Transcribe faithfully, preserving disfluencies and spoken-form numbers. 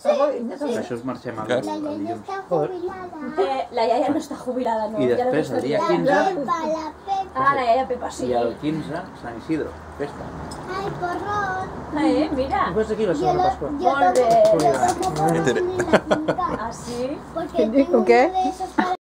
Això us marxem el dilluns. La iaia no està jubilada, no? I després, el dia quinze... Ah, la iaia Pepa, sí. I el quinze, Sant Isidro, festa. Ai, porrón. Eh, mira. Pues aquí la segona Pasqua. Molt bé. Ah, Ah, sí? Porque tengo uno de esos para